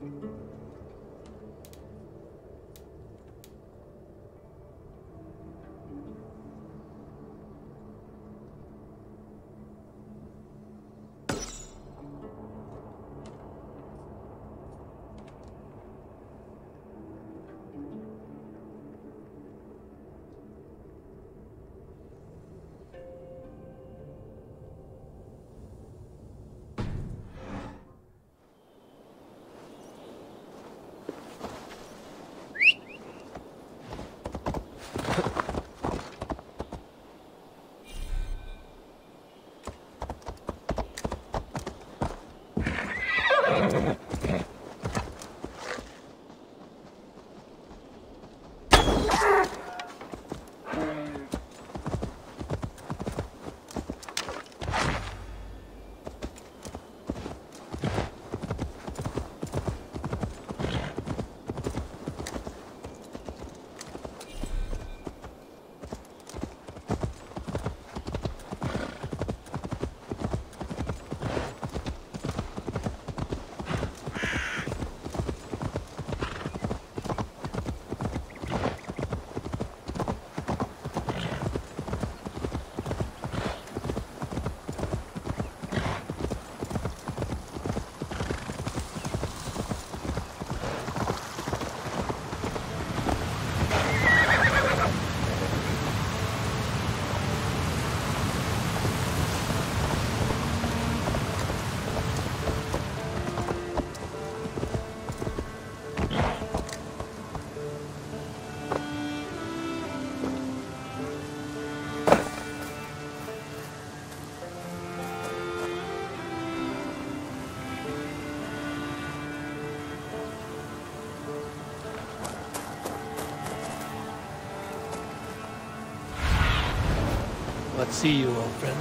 Let's see you, old friend.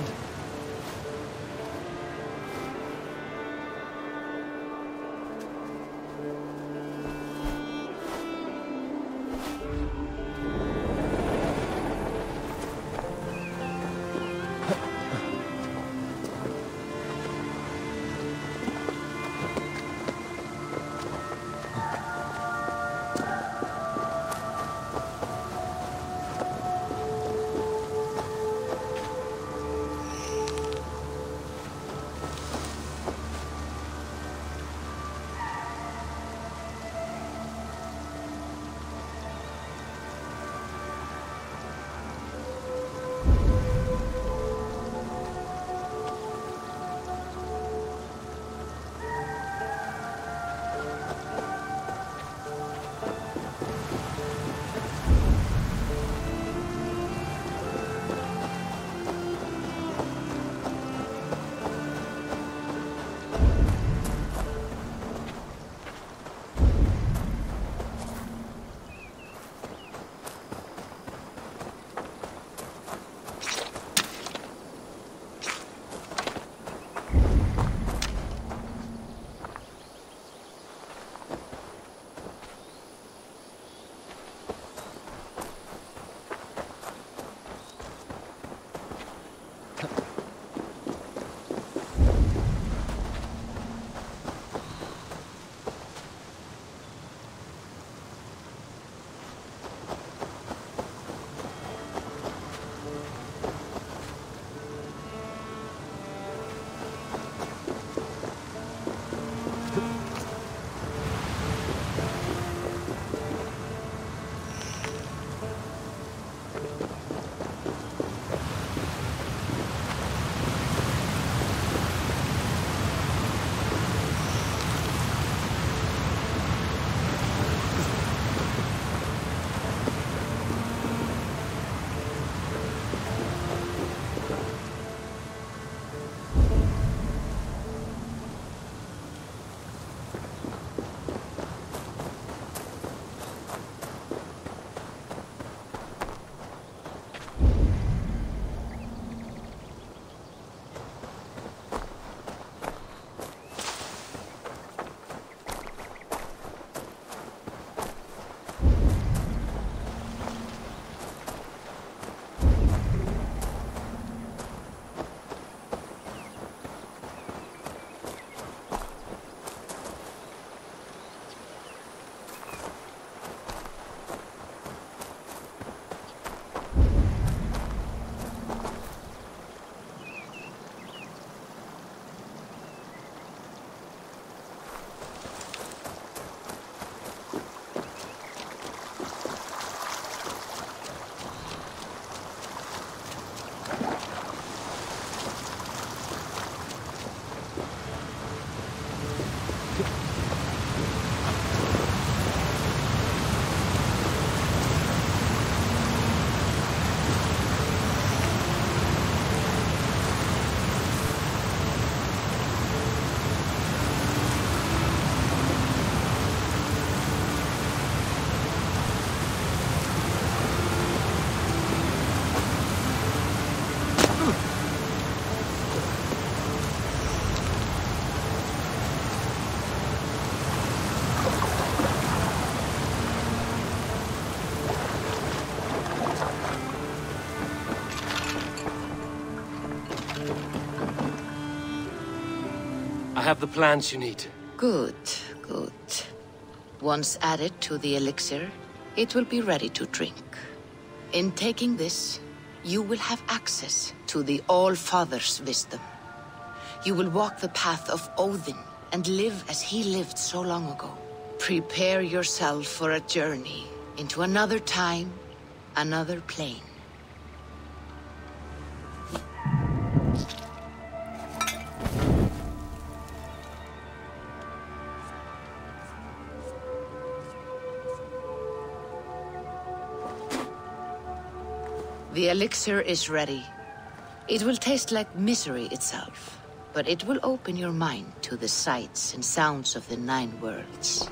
I have the plants you need. Good, good. Once added to the elixir, it will be ready to drink. In taking this, you will have access to the All-Father's wisdom. You will walk the path of Odin and live as he lived so long ago. Prepare yourself for a journey into another time, another plane. The elixir is ready. It will taste like misery itself, but it will open your mind to the sights and sounds of the 9 worlds.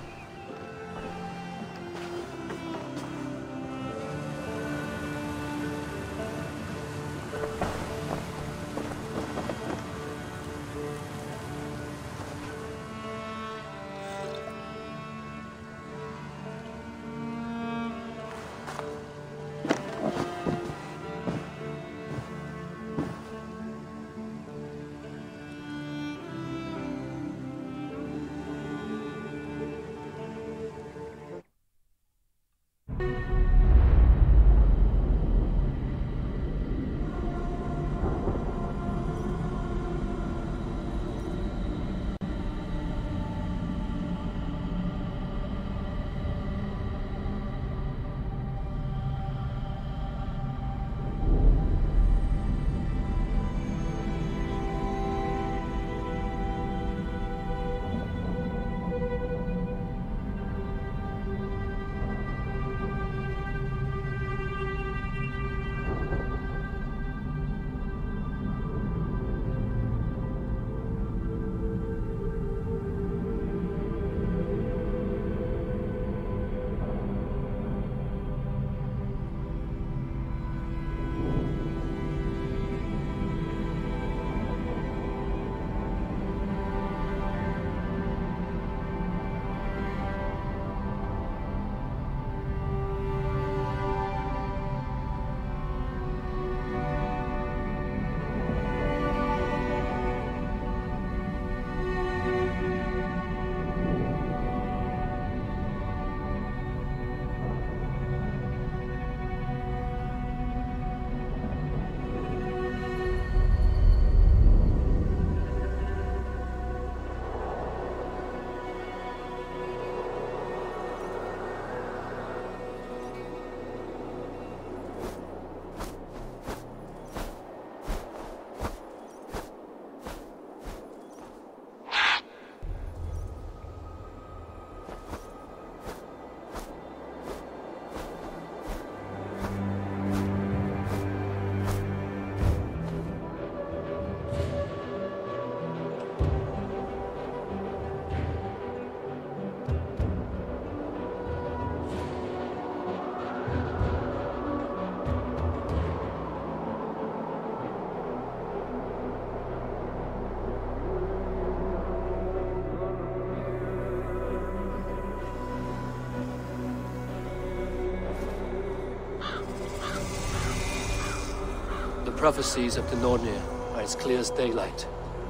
The prophecies of the Nornir are as clear as daylight.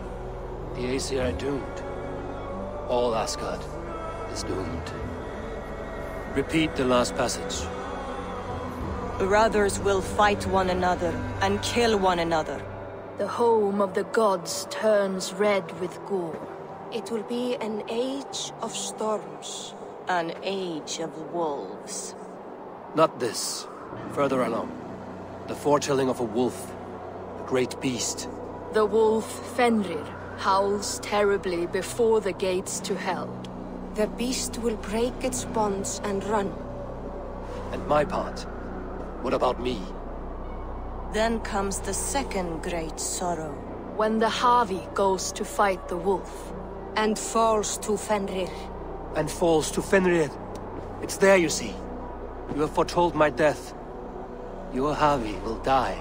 The Aesir are doomed. All Asgard is doomed. Repeat the last passage. Brothers will fight one another and kill one another. The home of the gods turns red with gore. It will be an age of storms. An age of wolves. Not this. Further along. The foretelling of a wolf. A great beast. The wolf Fenrir howls terribly before the gates to hell. The beast will break its bonds and run. And my part? What about me? Then comes the second great sorrow. When the Havi goes to fight the wolf. And falls to Fenrir. And falls to Fenrir. It's there, you see. You have foretold my death. Your Havi will die.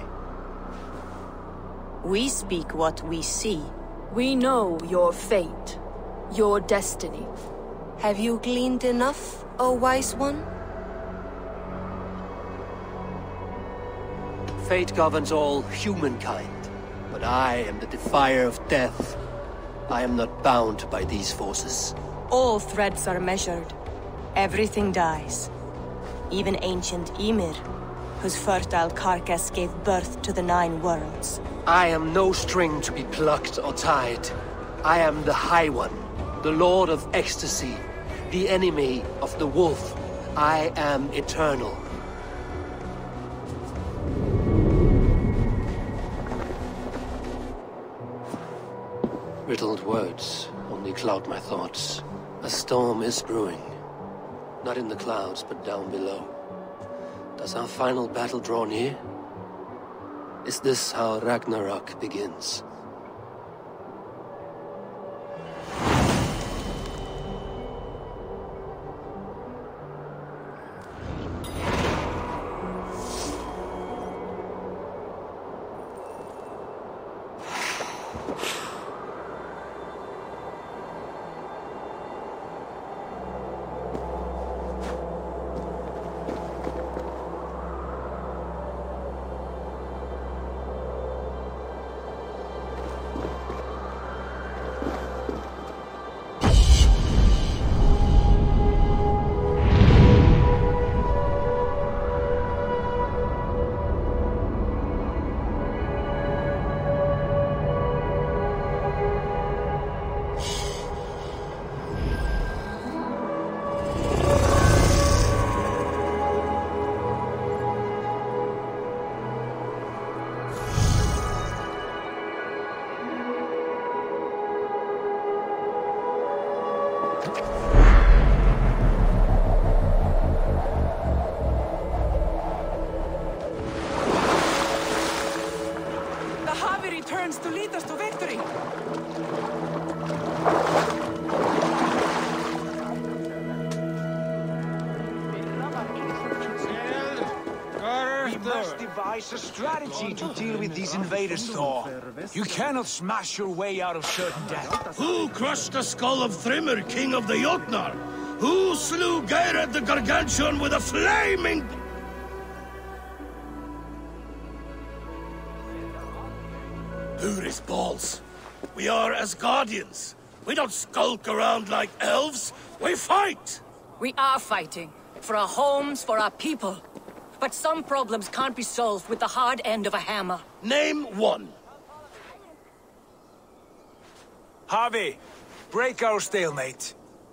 We speak what we see. We know your fate, your destiny. Have you gleaned enough, O wise one? Fate governs all humankind, but I am the defier of death. I am not bound by these forces. All threads are measured. Everything dies. Even ancient Ymir, whose fertile carcass gave birth to the Nine Worlds. I am no string to be plucked or tied. I am the High One, the Lord of Ecstasy, the enemy of the Wolf. I am eternal. Riddled words only cloud my thoughts. A storm is brewing. Not in the clouds, but down below. Does our final battle draw near? Is this how Ragnarok begins? To lead us to victory! We must devise a strategy to deal with these invaders, Thor. You cannot smash your way out of certain death. Who crushed the skull of Thrymr, king of the Jotnar? Who slew Geirrod the Gargantuan with a flaming... Who's balls? We are Asgardians. We don't skulk around like elves. We fight! We are fighting. For our homes, for our people. But some problems can't be solved with the hard end of a hammer. Name one. Havi, break our stalemate.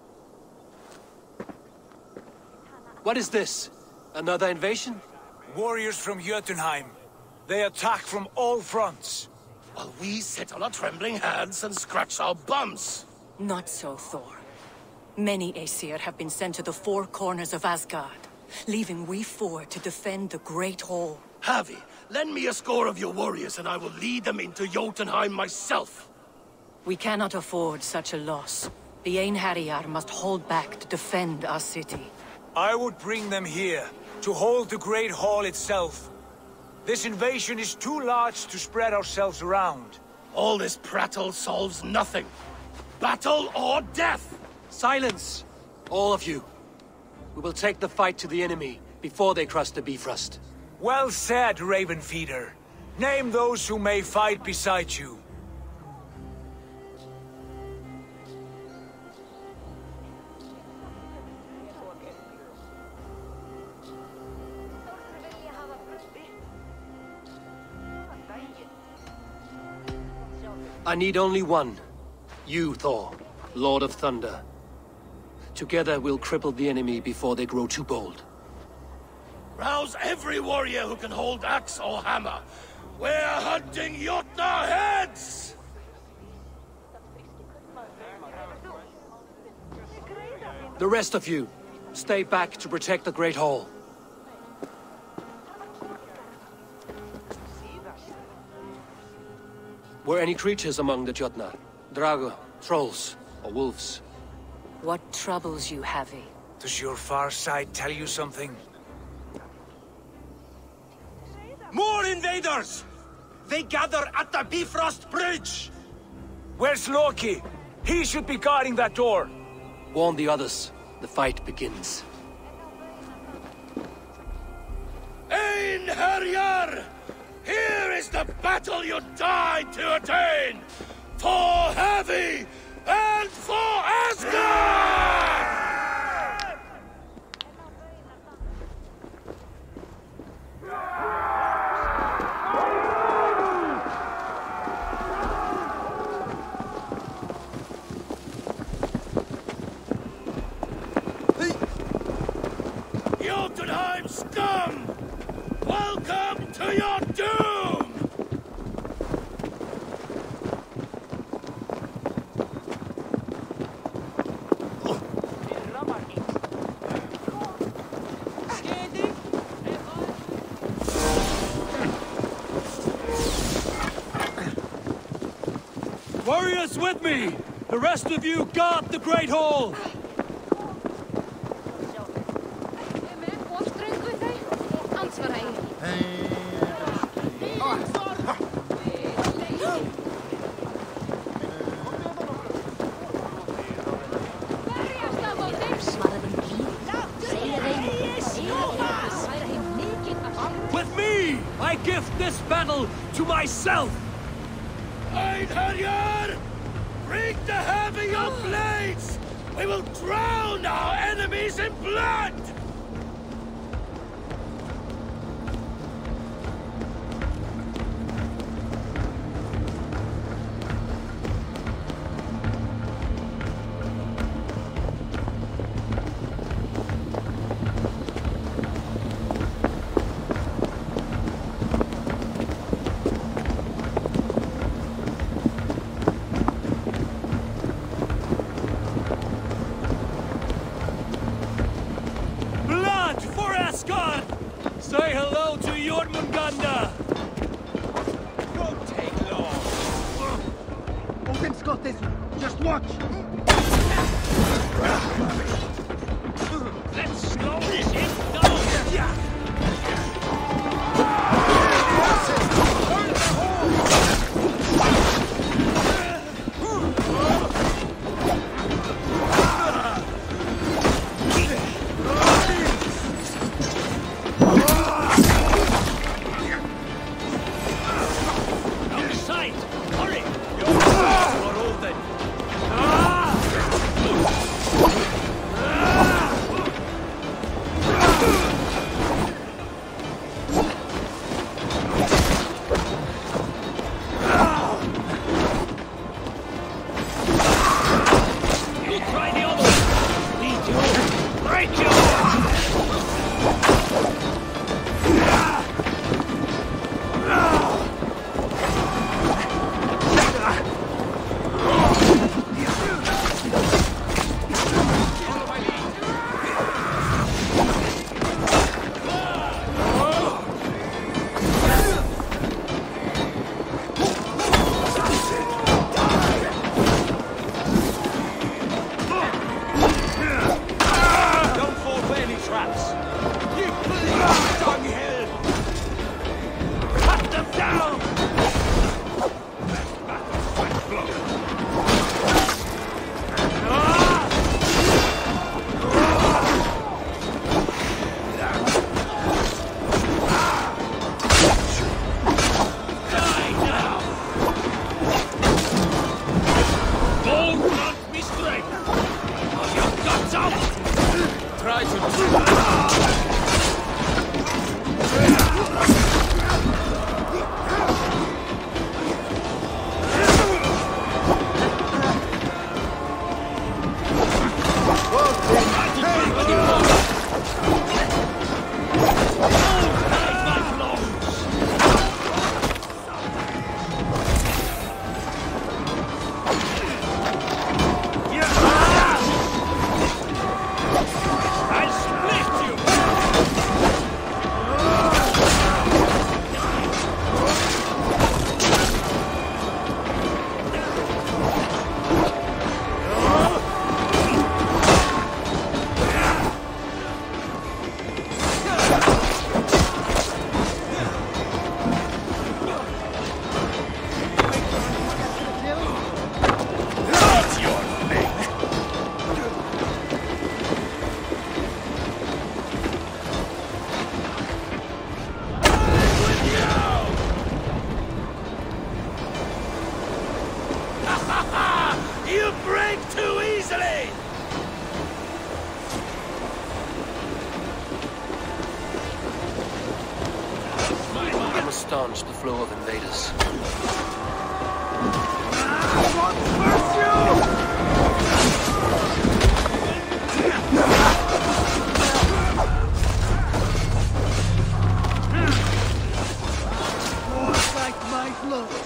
What is this? Another invasion? Warriors from Jotunheim. They attack from all fronts. While we sit on our trembling hands and scratch our bums. Not so, Thor. Many Aesir have been sent to the four corners of Asgard, leaving we four to defend the Great Hall. Havi, lend me a score of your warriors and I will lead them into Jotunheim myself. We cannot afford such a loss. The Einherjar must hold back to defend our city. I would bring them here, to hold the Great Hall itself. This invasion is too large to spread ourselves around. All this prattle solves nothing. Battle or death! Silence! All of you. We will take the fight to the enemy before they cross the Bifrost. Well said, Ravenfeeder. Name those who may fight beside you. I need only one. You, Thor, Lord of Thunder. Together we'll cripple the enemy before they grow too bold. Rouse every warrior who can hold axe or hammer. We're hunting Jotnar heads! The rest of you, stay back to protect the Great Hall. Were any creatures among the Jotnar? Drago, trolls, or wolves? What troubles you, Havi? Does your far side tell you something? More invaders! They gather at the Bifrost Bridge! Where's Loki? He should be guarding that door. Warn the others. The fight begins. Einherjar! Here is the battle you died to attain! For Heavy and for Asgard! Jotunheim scum! Welcome to your doom! Warriors with me! The rest of you guard the Great Hall! With me! I gift this battle to myself! Einherjar! Bring the Heavy your blades! We will drown our enemies in blood! Say hello to Jormungandr! Don't take long. Odin's got this. Just watch. Let's slow this in down. Yeah. I'll split break too easily! I must staunch the flow of invaders. Like my blood.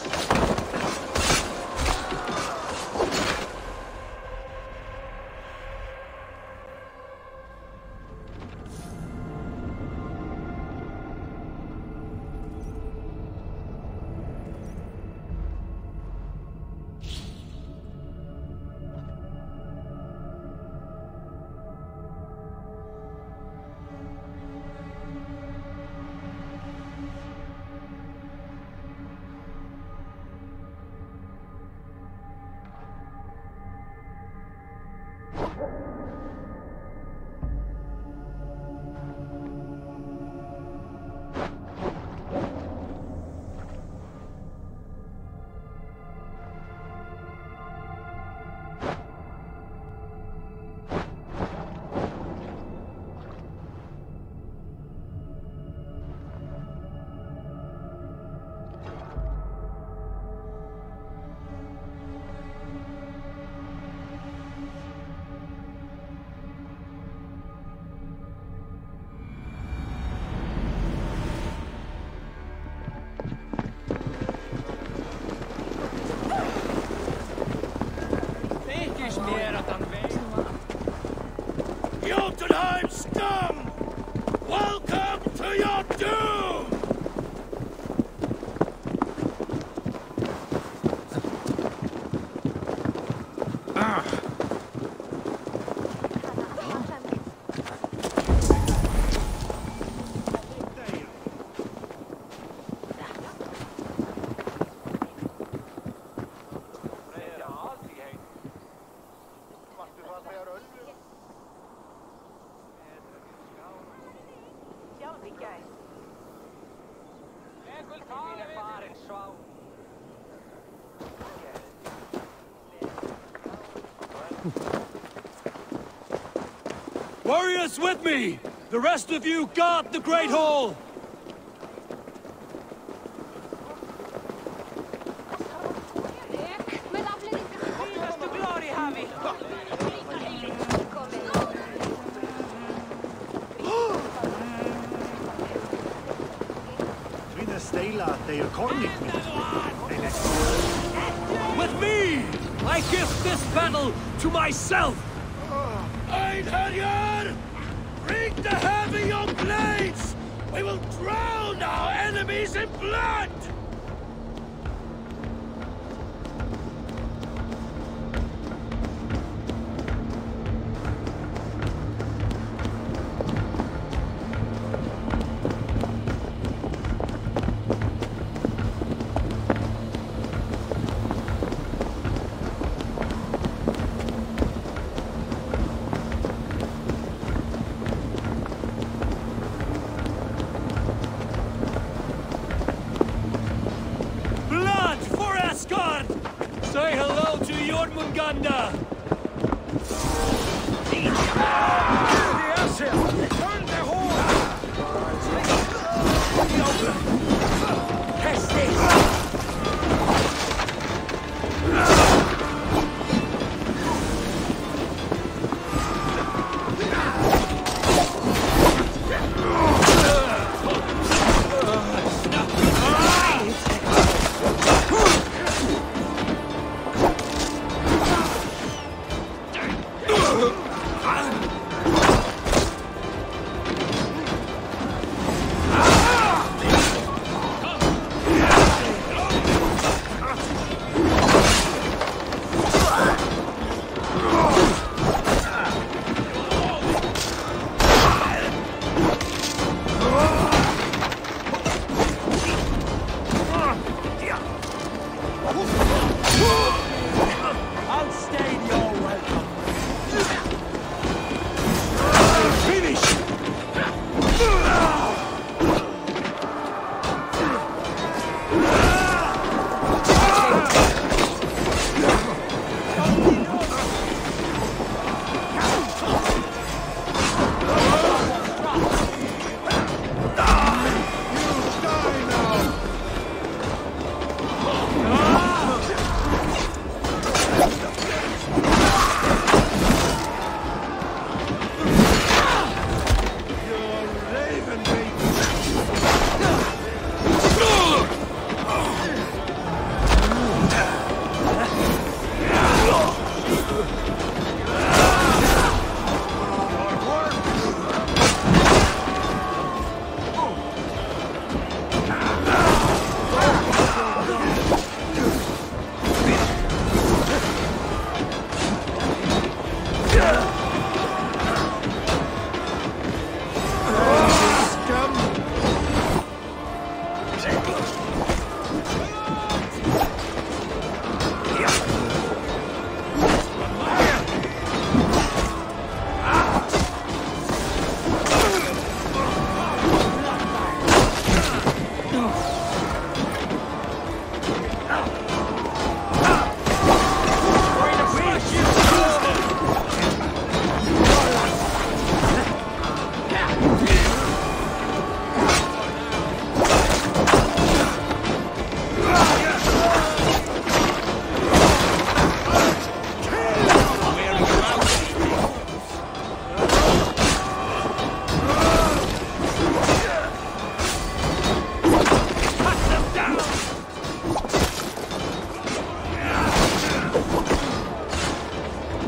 Jotunheim scum! Welcome to your doom! Warriors with me! The rest of you guard the Great Hall! With me! I give this battle to myself! Einherjar! Bring the heavy your blades! We will drown our enemies in blood! Say hello to Jormungandr! Turn the horn! Test this!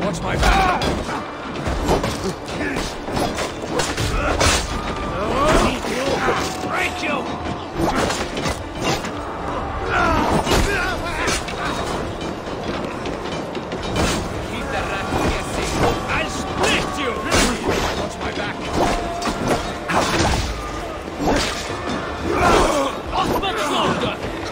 Watch my back! Break you! Keep the rat guessing. I'll split you! Watch my back! Off my shoulder!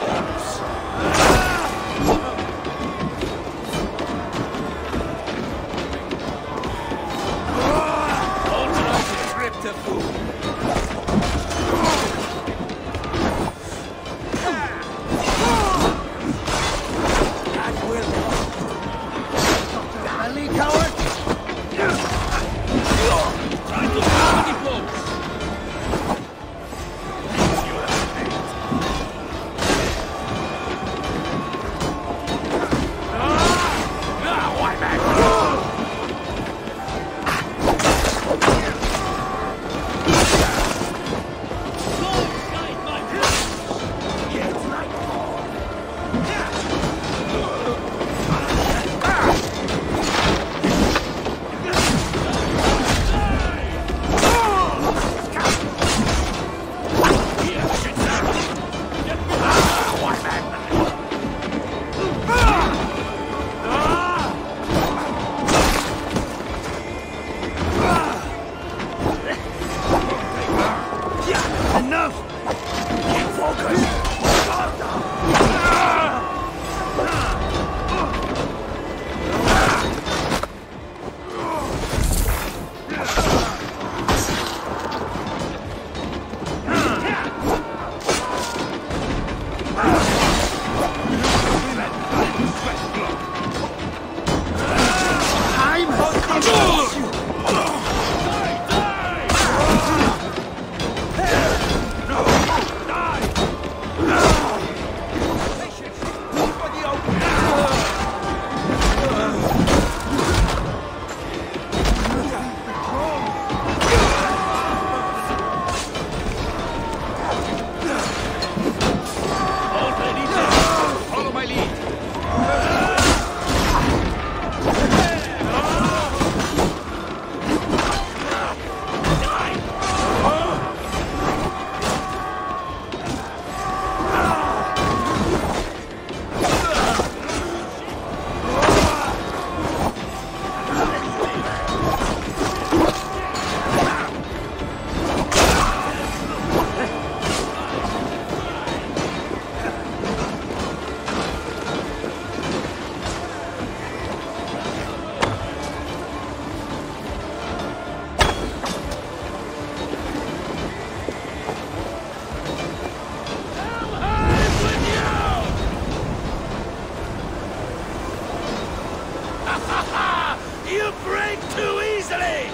You break too easily!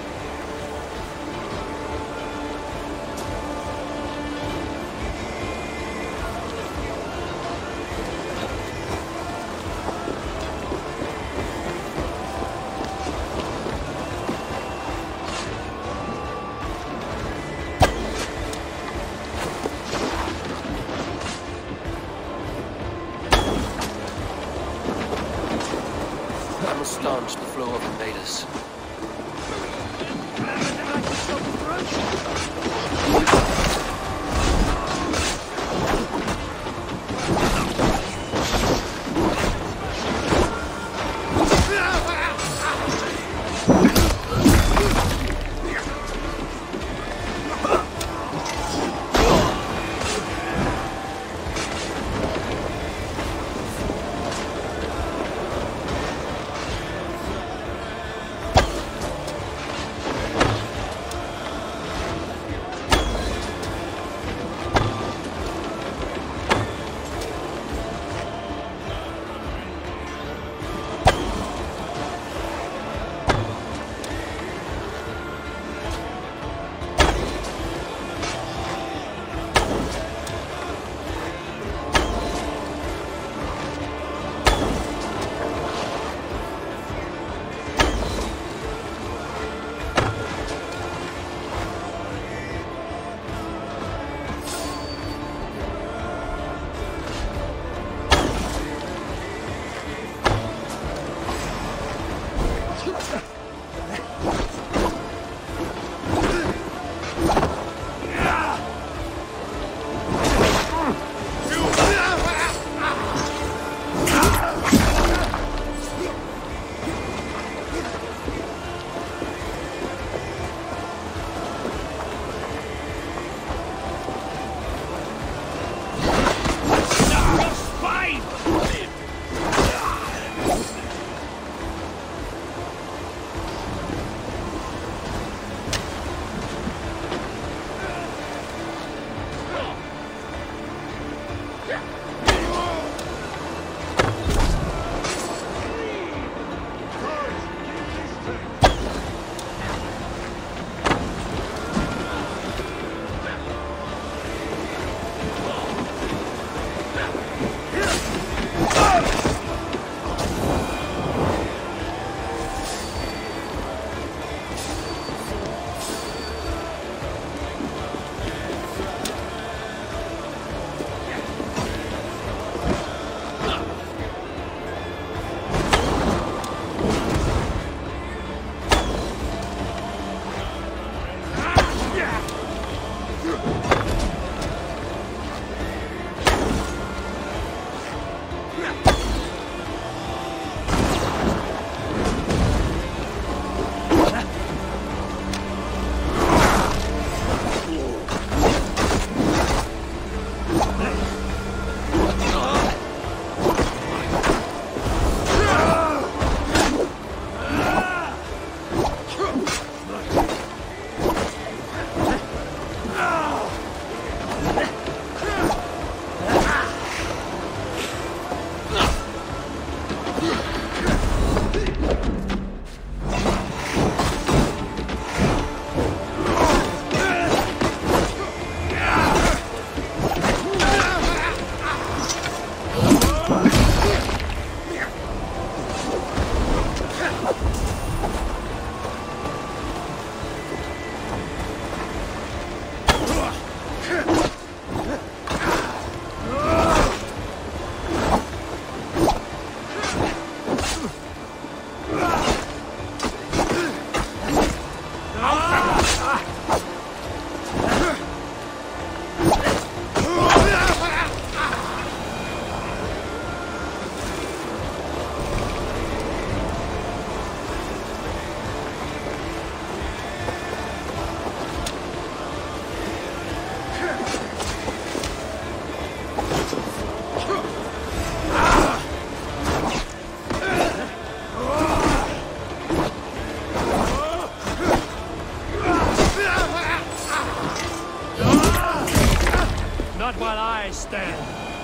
I must staunch the flow of invaders. stand.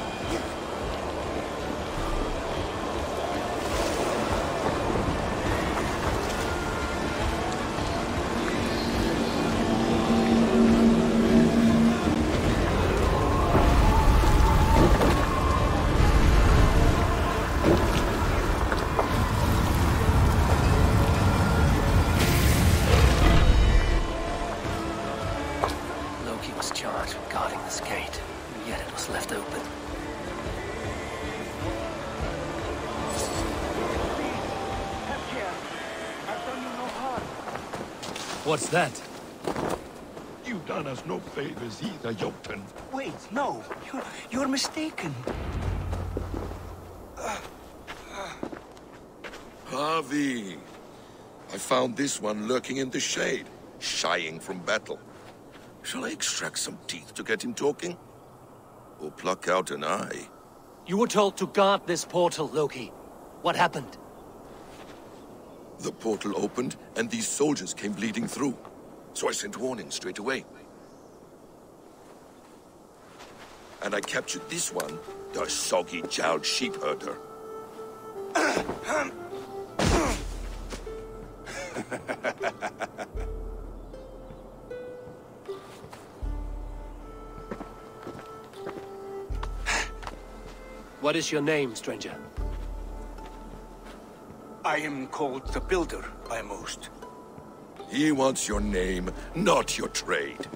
Loki was charged with guarding this gate, and yet it was left open. I've done you no harm. What's that? You've done us no favors either, Jotun. Wait, no. You're mistaken. Harvey! I found this one lurking in the shade, shying from battle. Shall I extract some teeth to get him talking? Or pluck out an eye? You were told to guard this portal, Loki. What happened? The portal opened, and these soldiers came bleeding through. So I sent warning straight away. And I captured this one, the soggy-jowled sheep herder. What is your name, stranger? I am called the Builder by most. He wants your name, not your trade.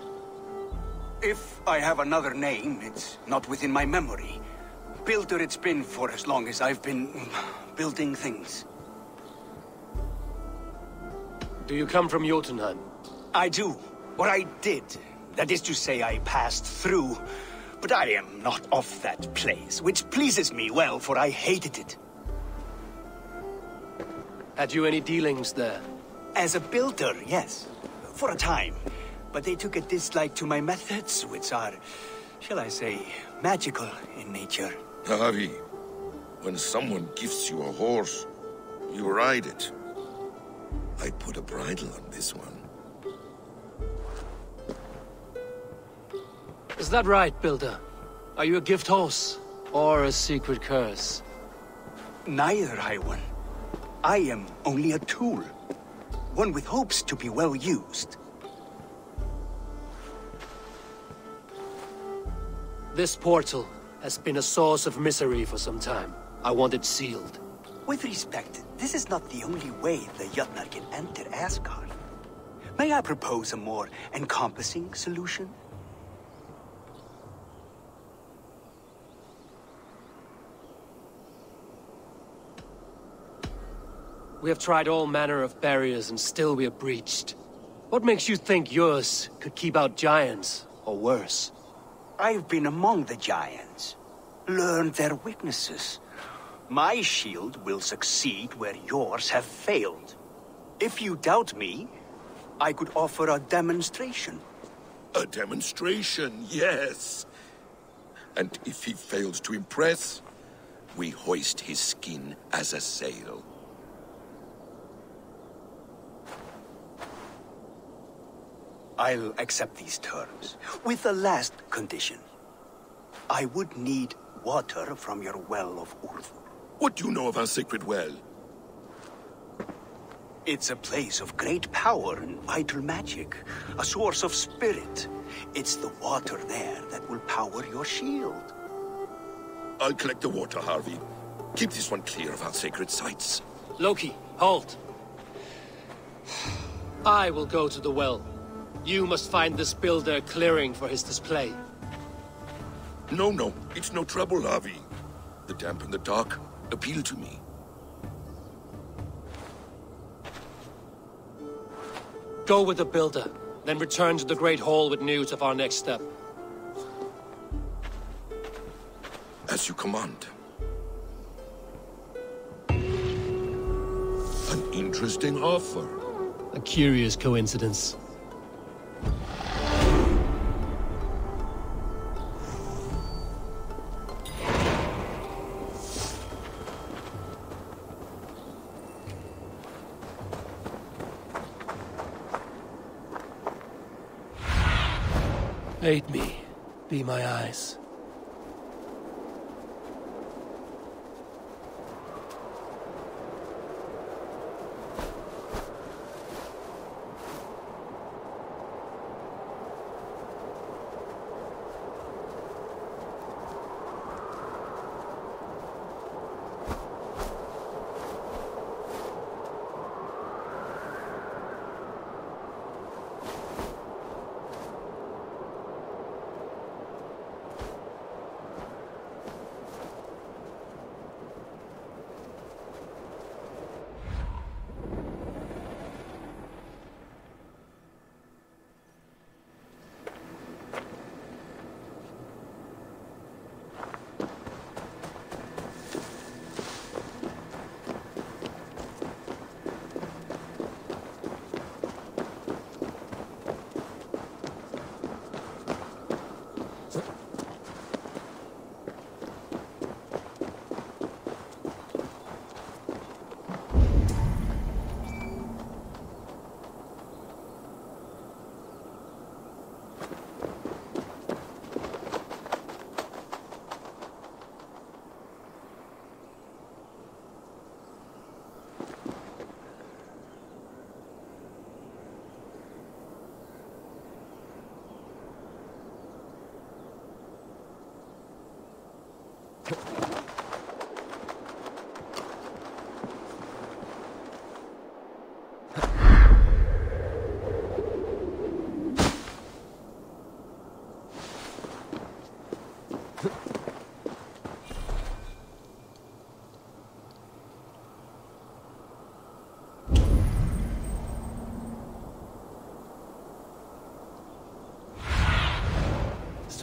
If I have another name, it's not within my memory. Builder it's been for as long as I've been building things. Do you come from Jotunheim? I do. Or I did. That is to say, I passed through. But I am not of that place, which pleases me well, for I hated it. Had you any dealings there? As a builder, yes. For a time. But they took a dislike to my methods, which are, shall I say, magical in nature. Harvey, when someone gifts you a horse, you ride it. I put a bridle on this one. Is that right, Builder? Are you a gift horse? Or a secret curse? Neither, High One. I am only a tool. One with hopes to be well used. This portal has been a source of misery for some time. I want it sealed. With respect, this is not the only way the Jötnar can enter Asgard. May I propose a more encompassing solution? We have tried all manner of barriers and still we are breached. What makes you think yours could keep out giants, or worse? I've been among the giants, learned their weaknesses. My shield will succeed where yours have failed. If you doubt me, I could offer a demonstration. A demonstration, yes. And if he fails to impress, we hoist his skin as a sail. I'll accept these terms, with the last condition. I would need water from your well of Urthur. What do you know of our sacred well? It's a place of great power and vital magic, a source of spirit. It's the water there that will power your shield. I'll collect the water, Harvey. Keep this one clear of our sacred sites. Loki, halt! I will go to the well. You must find this builder clearing for his display. No, it's no trouble, Harvey. The damp and the dark appeal to me. Go with the builder, then return to the Great Hall with news of our next step. As you command. An interesting offer. A curious coincidence. Aid me. Be my eyes.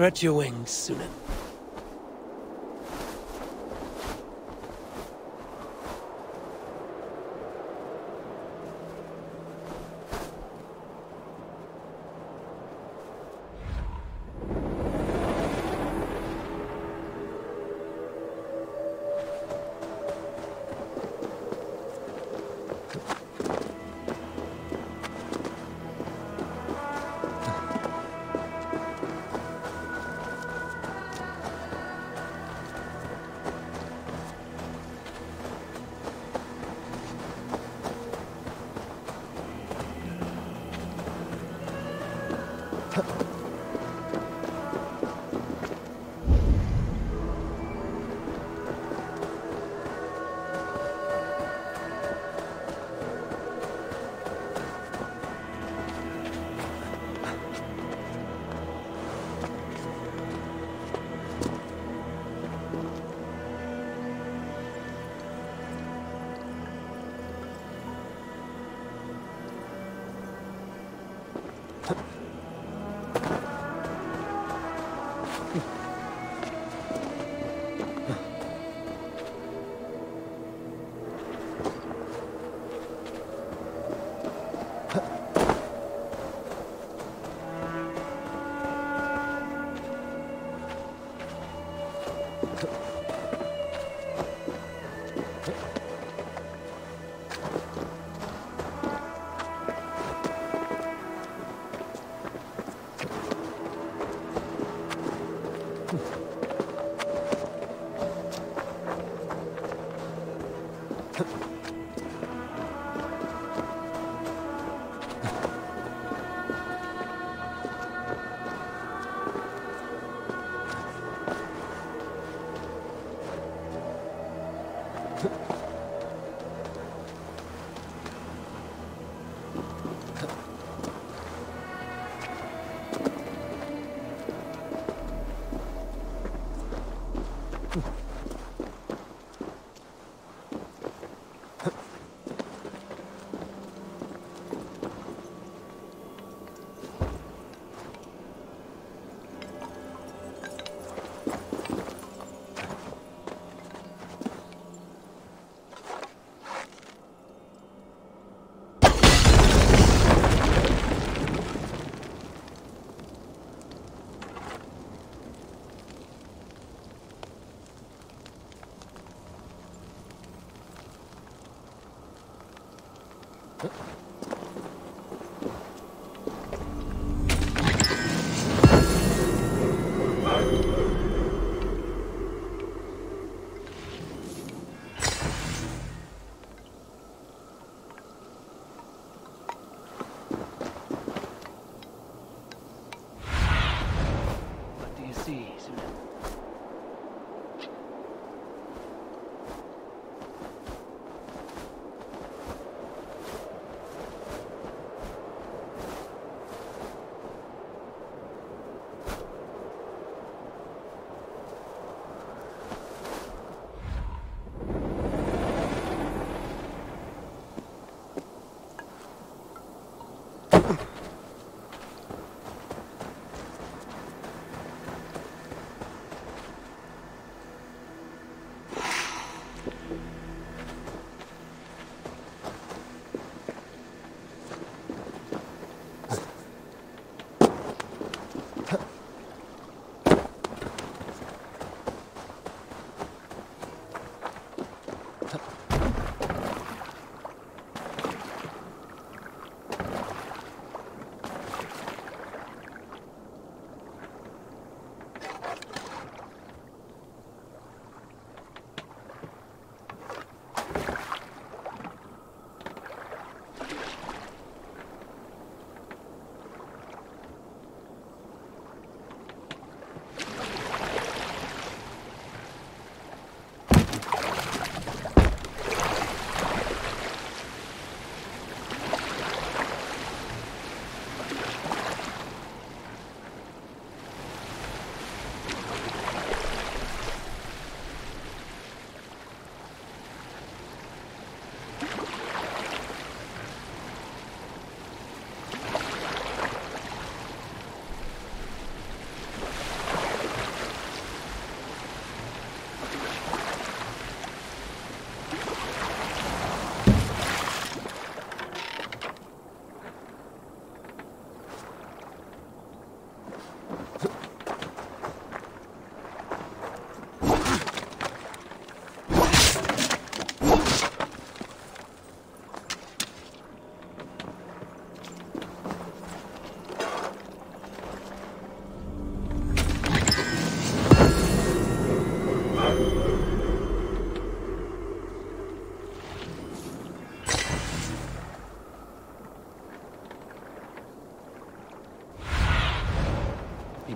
Stretch your wings, Sunan.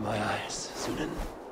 my eyes, Sunan.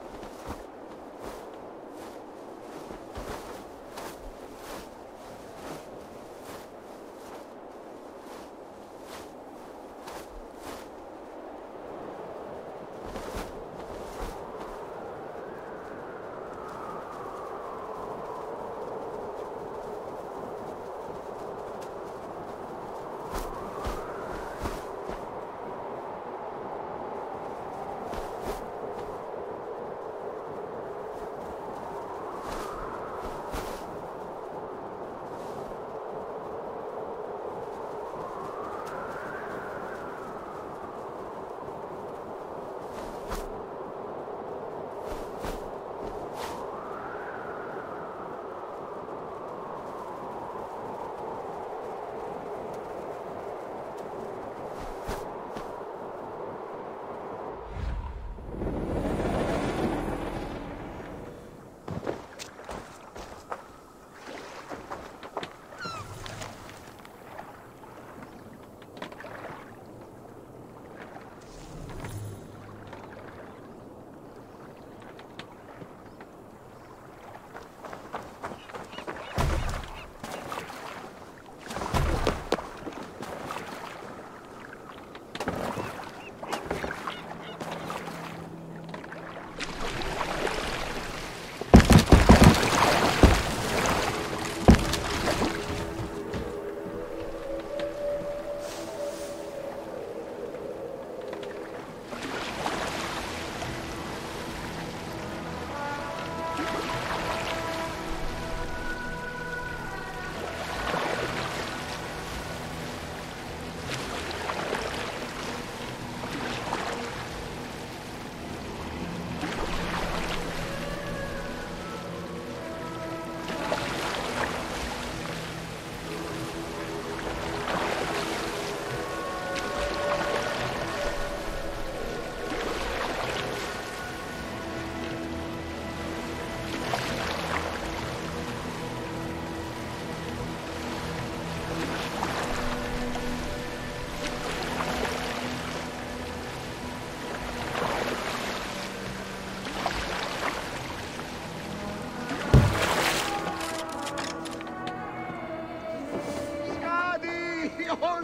Oh,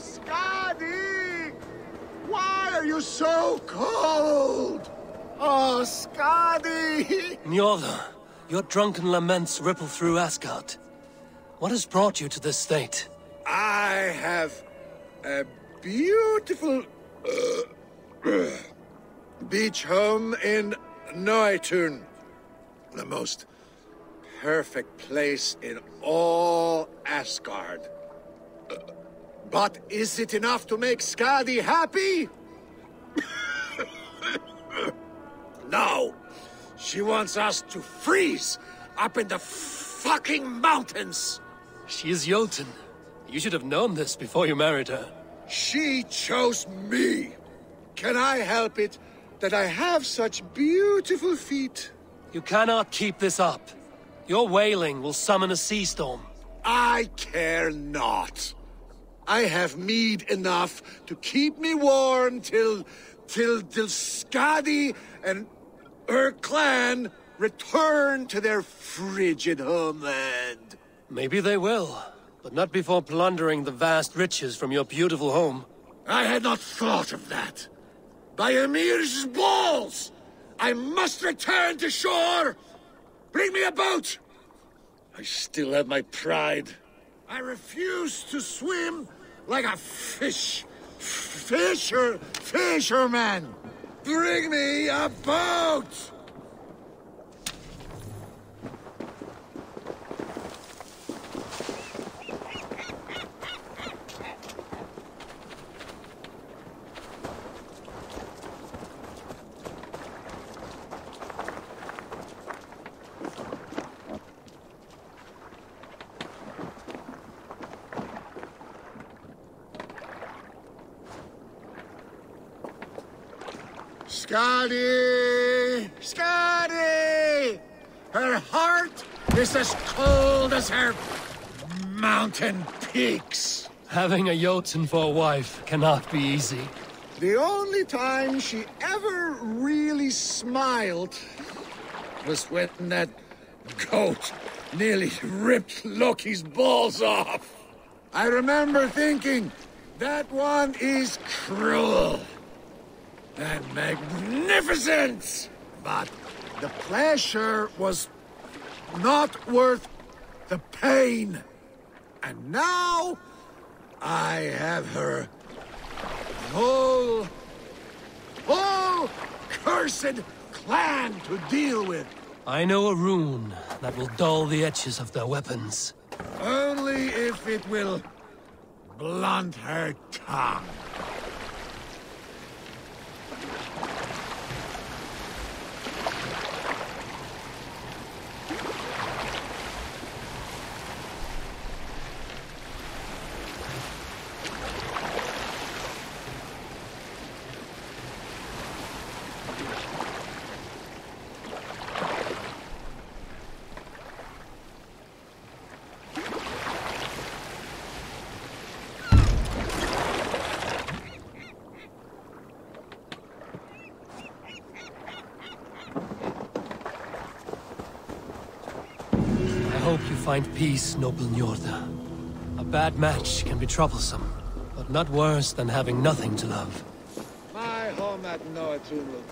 Skadi! Why are you so cold? Oh, Skadi! Njordr, your drunken laments ripple through Asgard. What has brought you to this state? I have a beautiful beach home in Noitun. The most perfect place in all Asgard. But is it enough to make Skadi happy? No. She wants us to freeze up in the fucking mountains. She is Jotun. You should have known this before you married her. She chose me. Can I help it that I have such beautiful feet? You cannot keep this up. Your wailing will summon a sea storm. I care not. I have mead enough to keep me warm till Skadi and her clan return to their frigid homeland. Maybe they will, but not before plundering the vast riches from your beautiful home. I had not thought of that. By Ymir's balls! I must return to shore! Bring me a boat! I still have my pride. I refuse to swim like a fisherman. Bring me a boat! Skadi! Skadi! Her heart is as cold as her mountain peaks. Having a Jotun for a wife cannot be easy. The only time she ever really smiled was when that goat nearly ripped Loki's balls off. I remember thinking, that one is cruel and magnificent, but the pleasure was not worth the pain. And now I have her whole cursed clan to deal with. I know a rune that will dull the edges of their weapons. Only if it will blunt her tongue. I hope you find peace, noble Njorda. A bad match can be troublesome, but not worse than having nothing to love. My home at Noatunlu.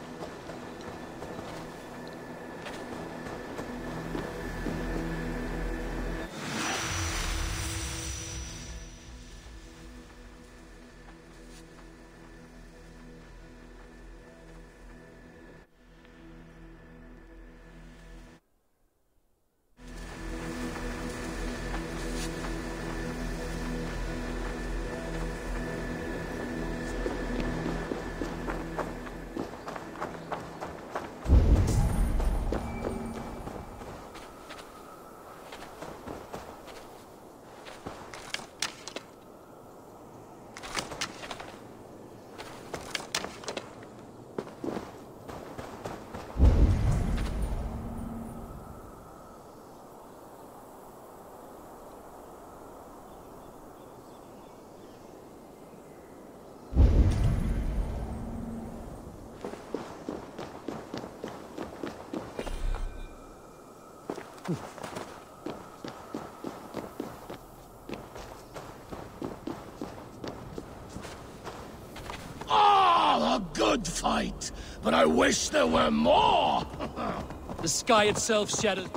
A good fight, but I wish there were more. The sky itself shattered.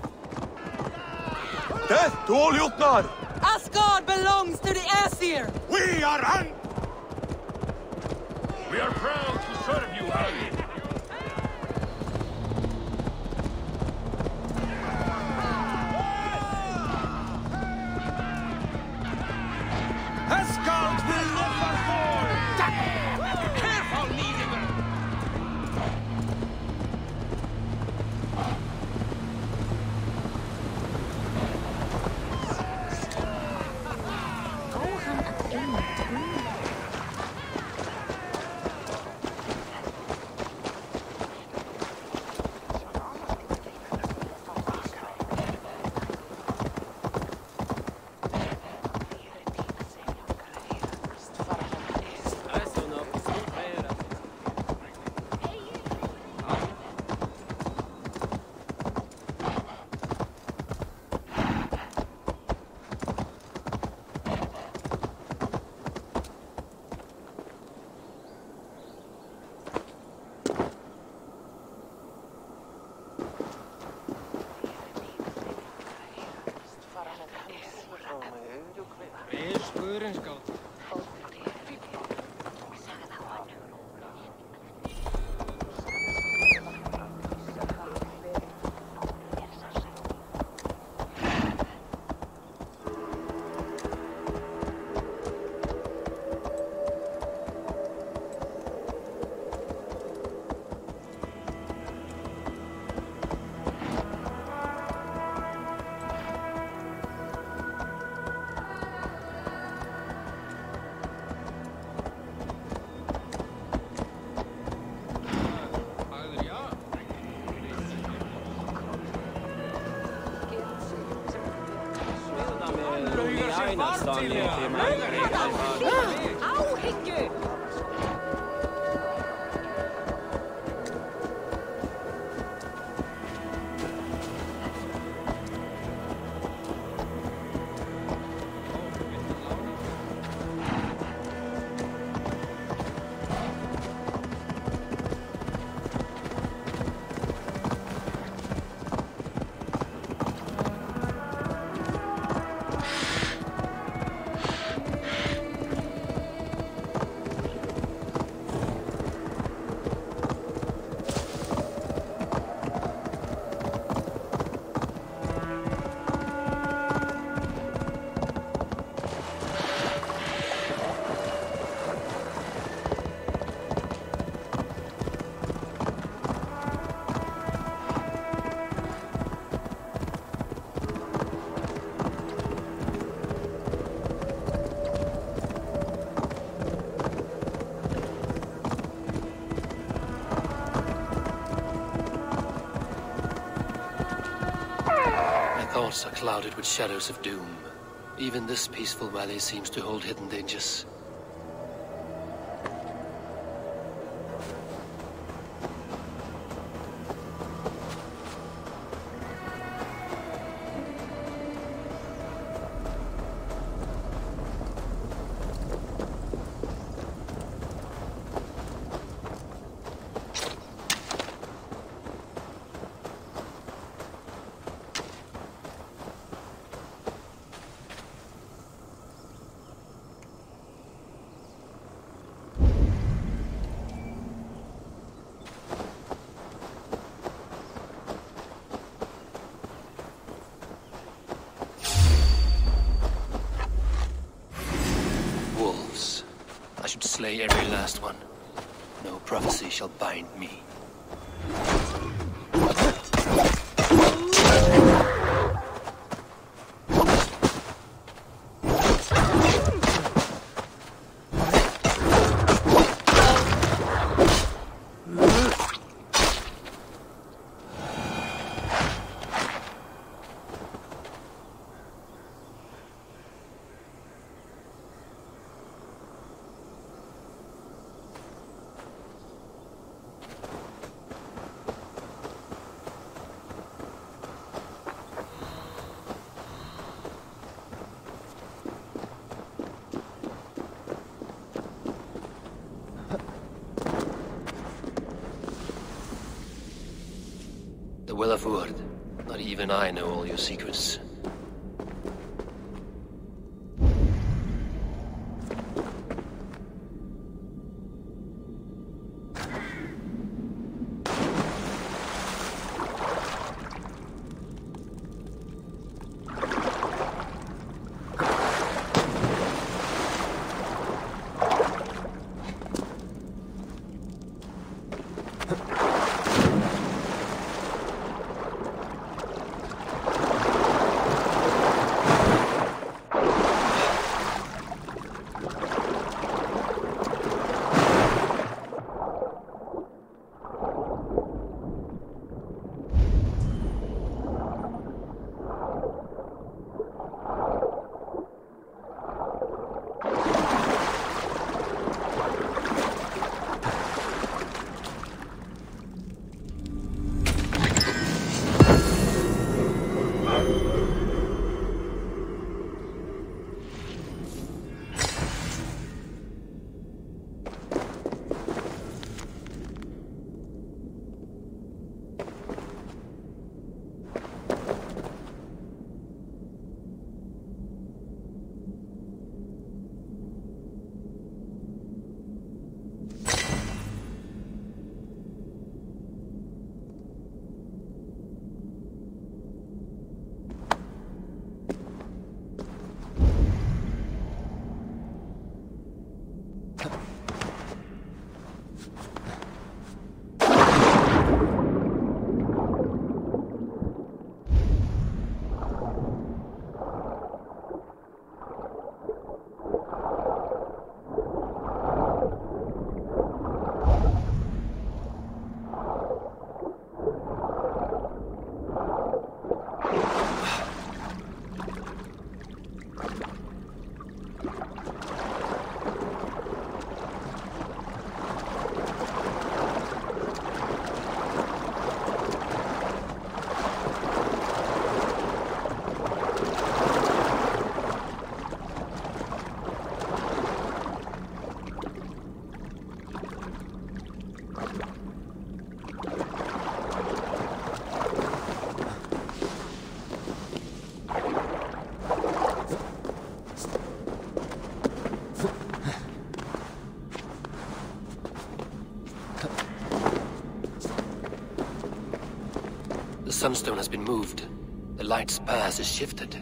Death to all Jotnar! Asgard belongs to the Aesir! We are We are proud to serve you, Harry. Asgard will never fall! Careful, Nidinger! Áhyggju! thoughts are clouded with shadows of doom. Even this peaceful valley seems to hold hidden dangers. Slay every last one. No prophecy shall bind me. The Well of Urd. Not even I know all your secrets. The Sunstone has been moved. The light's path is shifted.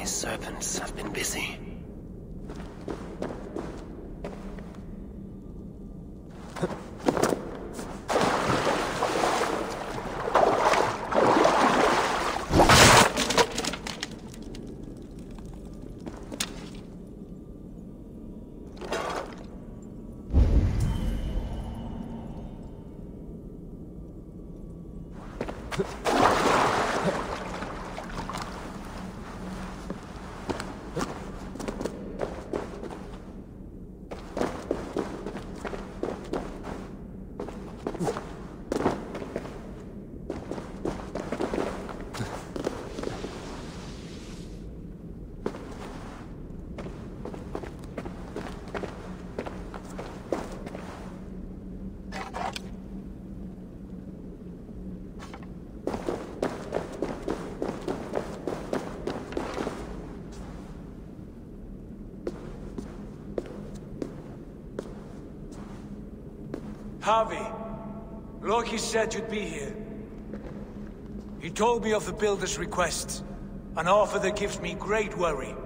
These serpents have been busy. Havi, Loki said you'd be here. He told me of the Builder's request, an offer that gives me great worry.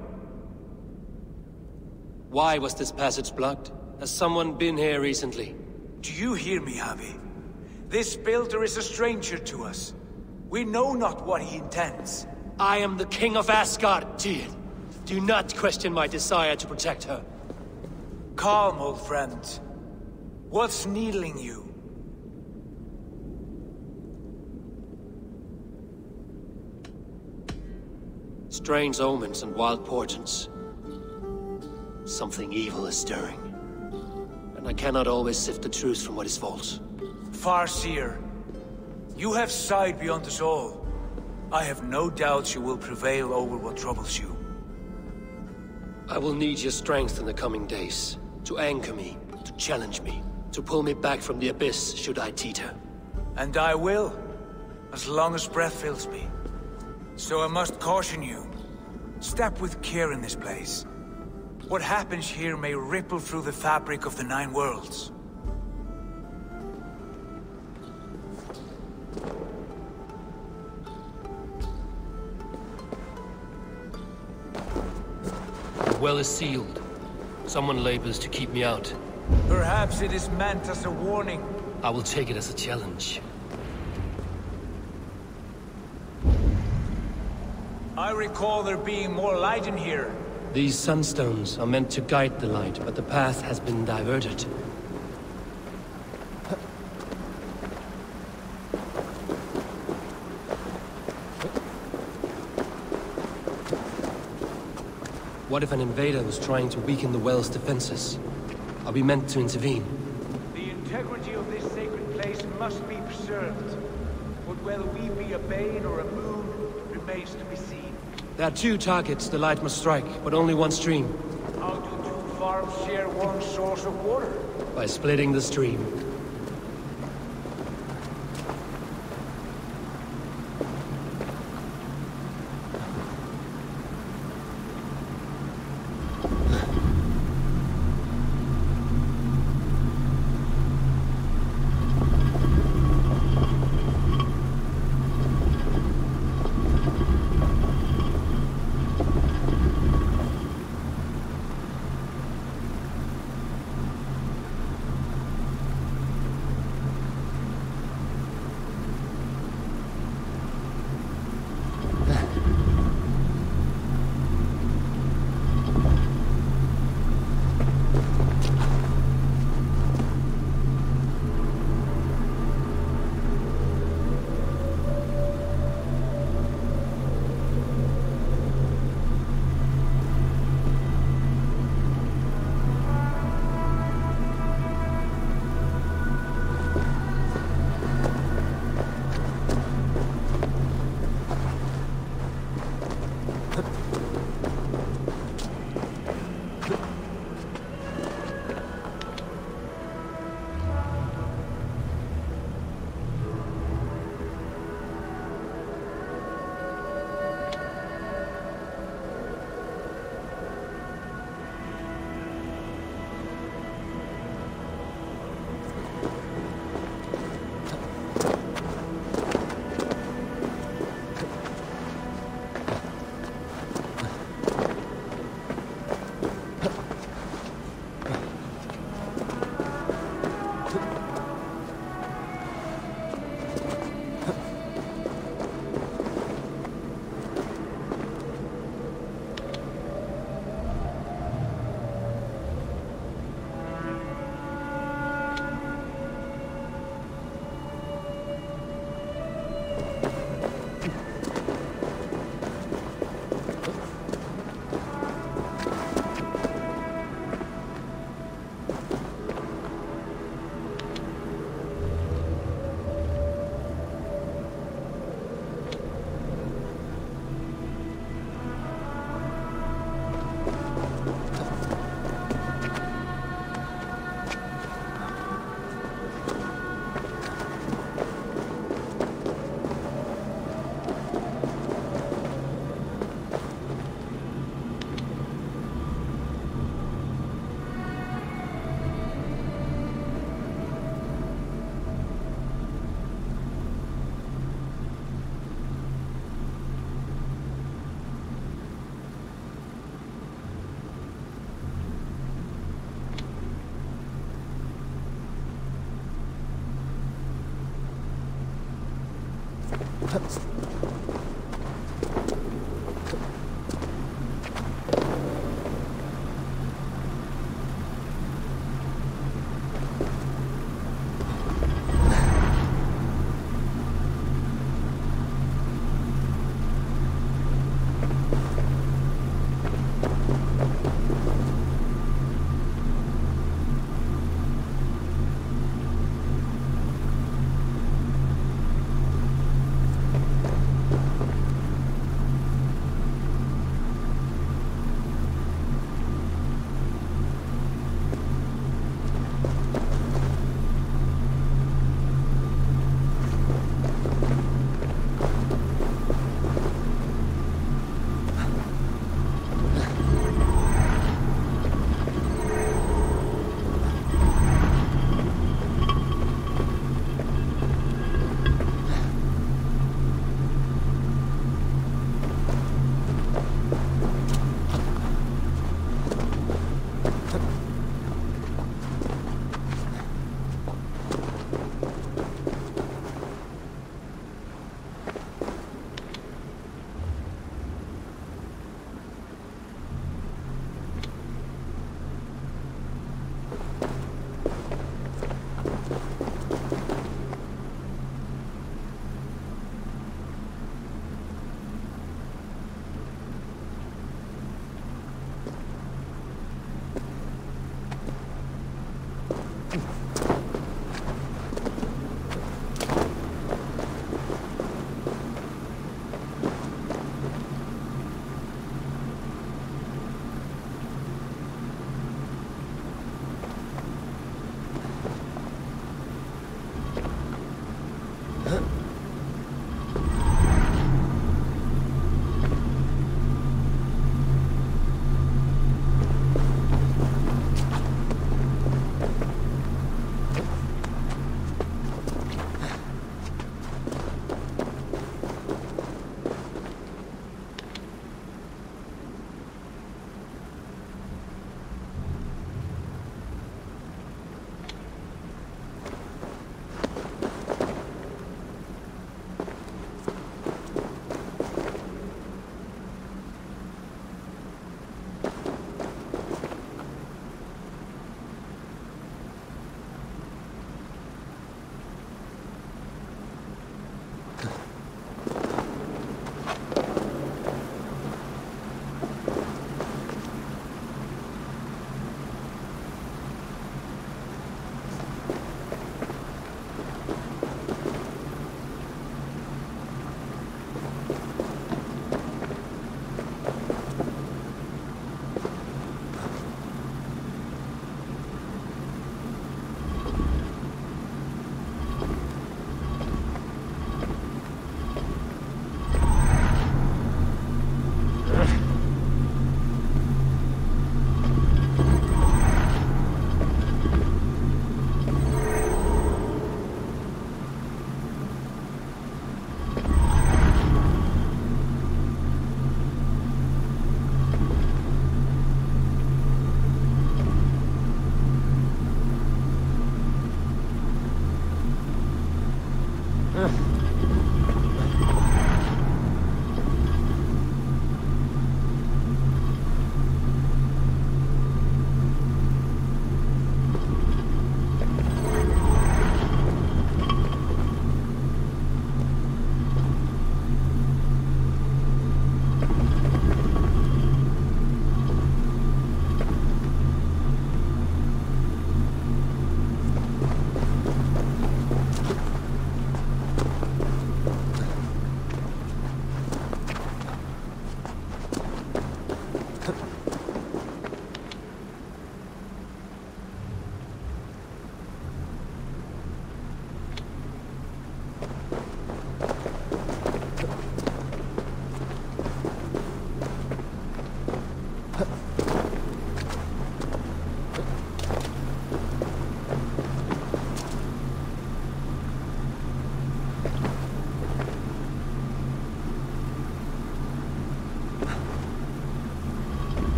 Why was this passage blocked? Has someone been here recently? Do you hear me, Havi? This Builder is a stranger to us. We know not what he intends. I am the King of Asgard, Tyr. Do not question my desire to protect her. Calm, old friend. What's needling you? Strange omens and wild portents. Something evil is stirring. And I cannot always sift the truth from what is false. Farseer, you have sight beyond us all. I have no doubts you will prevail over what troubles you. I will need your strength in the coming days. To anchor me, to challenge me. To pull me back from the abyss, should I teeter. And I will, as long as breath fills me. So I must caution you. Step with care in this place. What happens here may ripple through the fabric of the Nine Worlds. The well is sealed. Someone labors to keep me out. Perhaps it is meant as a warning. I will take it as a challenge. I recall there being more light in here. These sunstones are meant to guide the light, but the path has been diverted. What if an invader was trying to weaken the well's defenses? Are we meant to intervene? The integrity of this sacred place must be preserved. But whether we be a bane or a boon remains to be seen. There are two targets the light must strike, but only one stream. How do two farms share one source of water? By splitting the stream.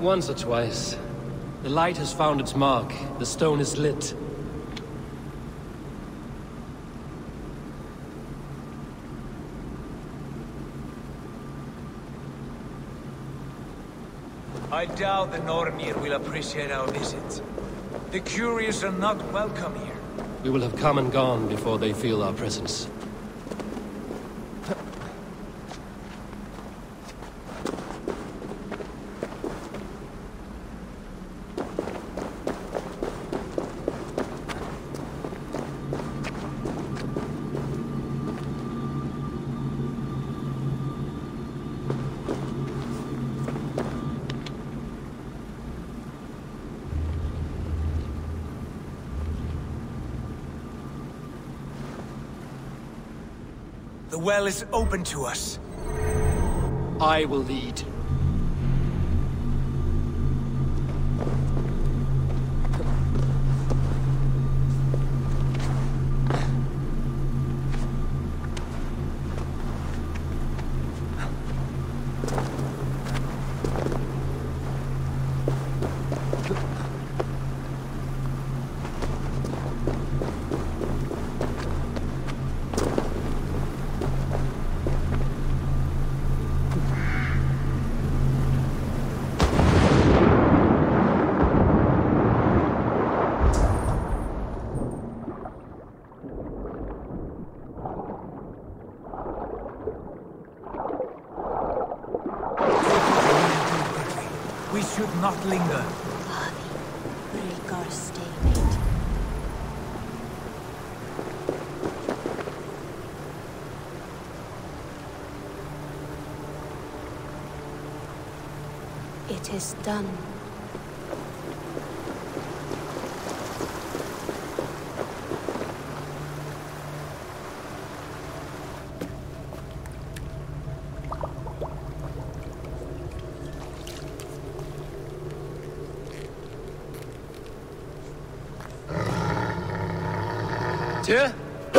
Once or twice. The light has found its mark. The stone is lit. I doubt the Nornir will appreciate our visit. The curious are not welcome here. We will have come and gone before they feel our presence. The well is open to us. I will lead. We should not linger. Break our stalemate. It is done. Tyr?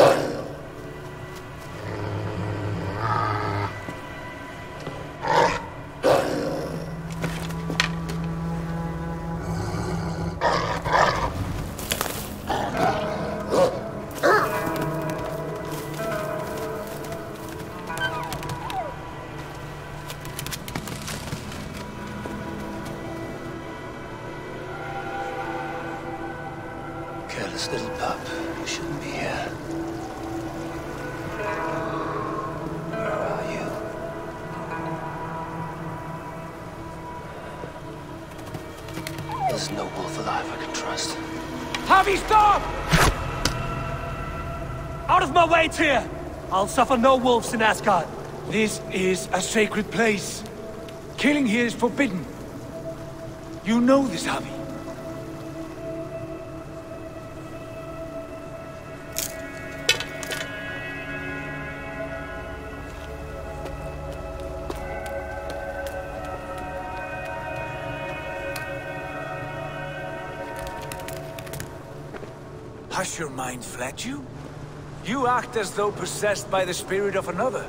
Careless little pup. You shouldn't be here. Where are you? There's no wolf alive I can trust. Javi, stop! Out of my way, Tyr! I'll suffer no wolves in Asgard. This is a sacred place. Killing here is forbidden. You know this, Javi. Has your mind fled you? You act as though possessed by the spirit of another.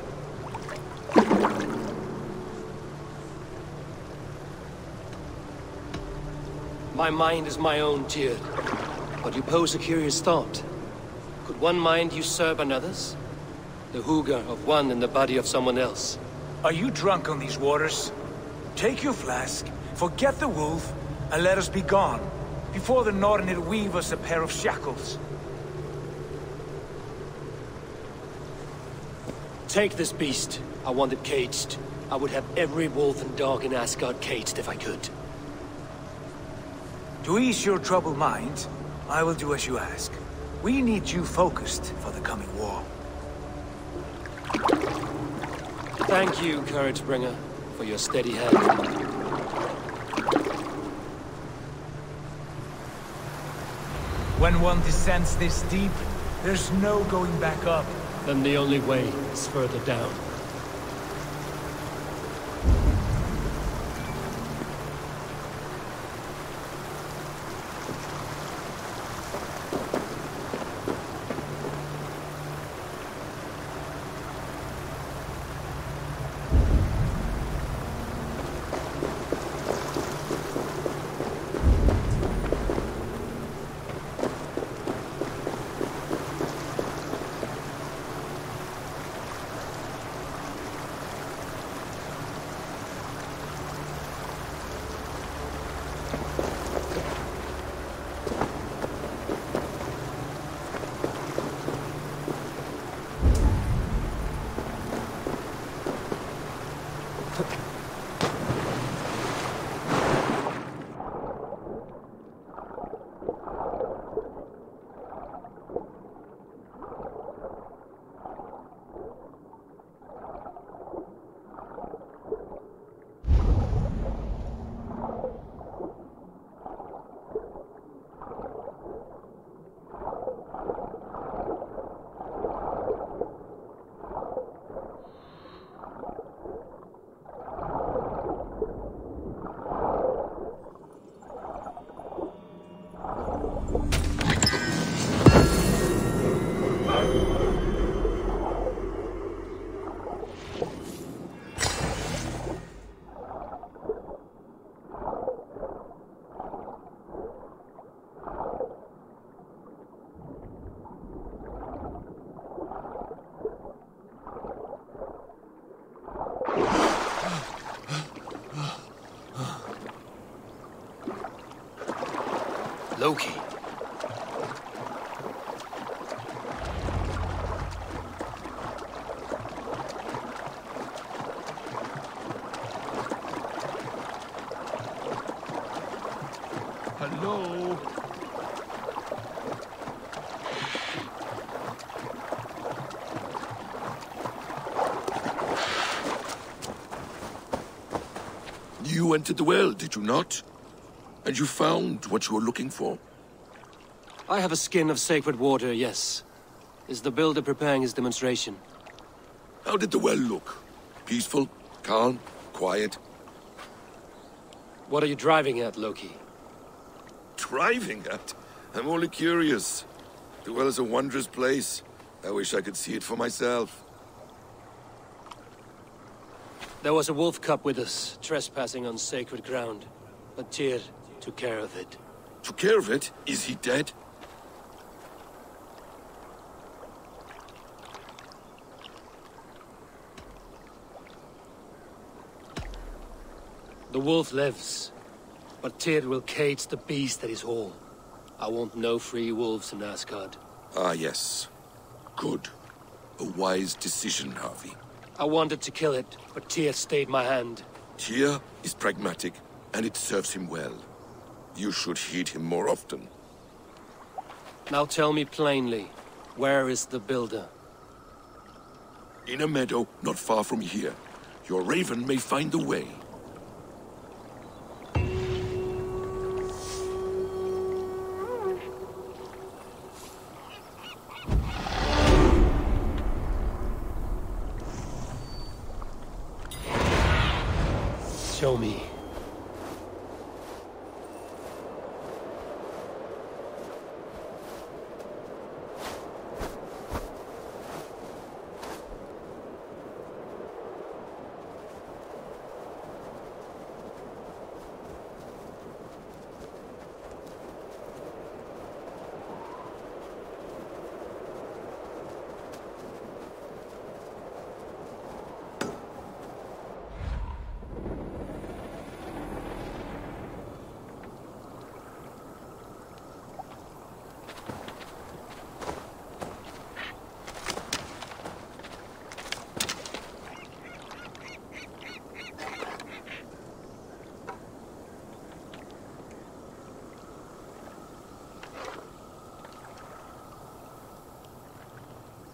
My mind is my own, Tyr. But you pose a curious thought. Could one mind usurp another's? The hugger of one in the body of someone else. Are you drunk on these waters? Take your flask, forget the wolf, and let us be gone, before the Nornir weave us a pair of shackles. Take this beast. I want it caged. I would have every wolf and dog in Asgard caged if I could. To ease your troubled mind, I will do as you ask. We need you focused for the coming war. Thank you, Couragebringer, for your steady hand. When one descends this deep, there's no going back up. Then the only way is further down. Loki. Hello? You entered the well, did you not? And you found what you were looking for? I have a skin of sacred water, yes. Is the builder preparing his demonstration? How did the well look? Peaceful? Calm? Quiet? What are you driving at, Loki? Driving at? I'm only curious. The well is a wondrous place. I wish I could see it for myself. There was a wolf cub with us, trespassing on sacred ground. But Tyr took care of it. Took care of it? Is he dead? The wolf lives, but Tyr will cage the beast at his hall. I want no free wolves in Asgard. Ah, yes. Good. A wise decision, Harvey. I wanted to kill it, but Tyr stayed my hand. Tyr is pragmatic, and it serves him well. You should heed him more often. Now tell me plainly, where is the builder? In a meadow not far from here. Your raven may find the way. Show me.